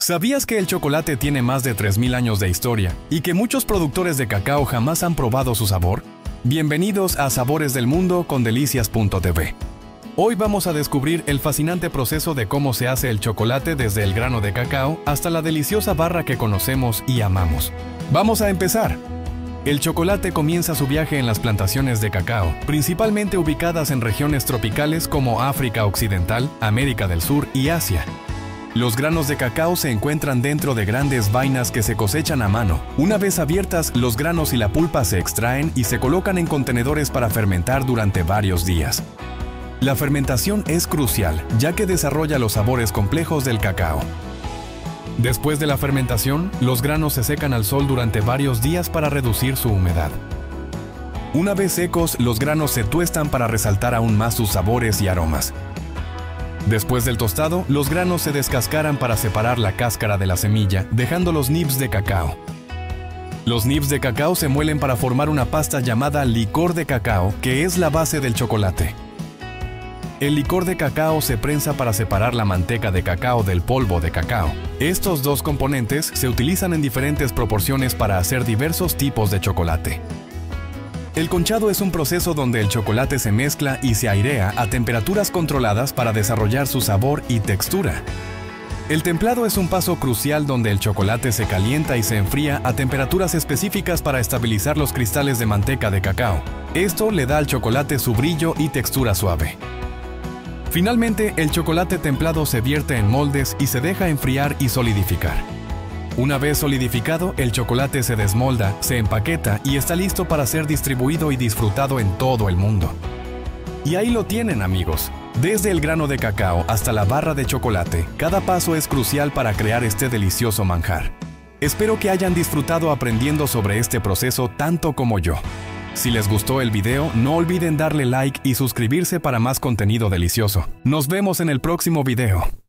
¿Sabías que el chocolate tiene más de 3000 años de historia y que muchos productores de cacao jamás han probado su sabor? Bienvenidos a Sabores del Mundo con Delicias.tv. Hoy vamos a descubrir el fascinante proceso de cómo se hace el chocolate desde el grano de cacao hasta la deliciosa barra que conocemos y amamos. ¡Vamos a empezar! El chocolate comienza su viaje en las plantaciones de cacao, principalmente ubicadas en regiones tropicales como África Occidental, América del Sur y Asia. Los granos de cacao se encuentran dentro de grandes vainas que se cosechan a mano. Una vez abiertas, los granos y la pulpa se extraen y se colocan en contenedores para fermentar durante varios días. La fermentación es crucial, ya que desarrolla los sabores complejos del cacao. Después de la fermentación, los granos se secan al sol durante varios días para reducir su humedad. Una vez secos, los granos se tuestan para resaltar aún más sus sabores y aromas. Después del tostado, los granos se descascaran para separar la cáscara de la semilla, dejando los nibs de cacao. Los nibs de cacao se muelen para formar una pasta llamada licor de cacao, que es la base del chocolate. El licor de cacao se prensa para separar la manteca de cacao del polvo de cacao. Estos dos componentes se utilizan en diferentes proporciones para hacer diversos tipos de chocolate. El conchado es un proceso donde el chocolate se mezcla y se airea a temperaturas controladas para desarrollar su sabor y textura. El templado es un paso crucial donde el chocolate se calienta y se enfría a temperaturas específicas para estabilizar los cristales de manteca de cacao. Esto le da al chocolate su brillo y textura suave. Finalmente, el chocolate templado se vierte en moldes y se deja enfriar y solidificar. Una vez solidificado, el chocolate se desmolda, se empaqueta y está listo para ser distribuido y disfrutado en todo el mundo. Y ahí lo tienen, amigos. Desde el grano de cacao hasta la barra de chocolate, cada paso es crucial para crear este delicioso manjar. Espero que hayan disfrutado aprendiendo sobre este proceso tanto como yo. Si les gustó el video, no olviden darle like y suscribirse para más contenido delicioso. Nos vemos en el próximo video.